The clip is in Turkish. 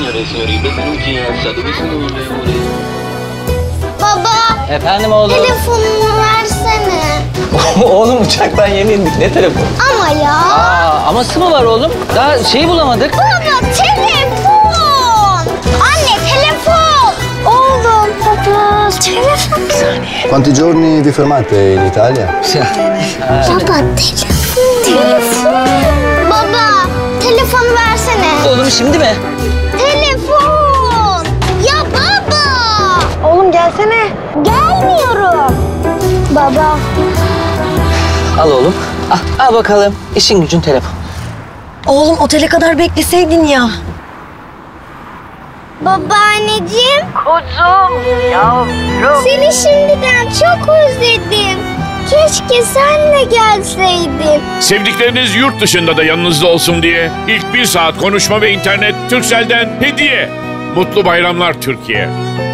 signore e signori, benvenuti a Stato. Dove sono le ore? Baba, Efendim oğlum? telefonumu versene. Oğlum uçaktan yeni indik. Ne telefon? Ama ya. Aması mı var oğlum? Daha şeyi bulamadık. Baba, telefon. Anne, telefon. Oğlum, baba, telefon. Bir saniye. Quanti giorni vi fermate in Italia? Baba, telefon. Baba, telefonu versene. Oğlum şimdi mi? Telefon. Ya baba. Oğlum gelsene. Gelmiyorum. Baba. Al oğlum. Al bakalım. İşin gücün telefon. Oğlum otele kadar bekleseydin ya. Babaanneciğim. Kuzum, yavrum. Seni şimdiden çok özledim. Keşke senle gelseydin. Sevdikleriniz yurt dışında da yanınızda olsun diye ilk 1 saat konuşma ve internet Turkcell'den hediye. Mutlu bayramlar Türkiye.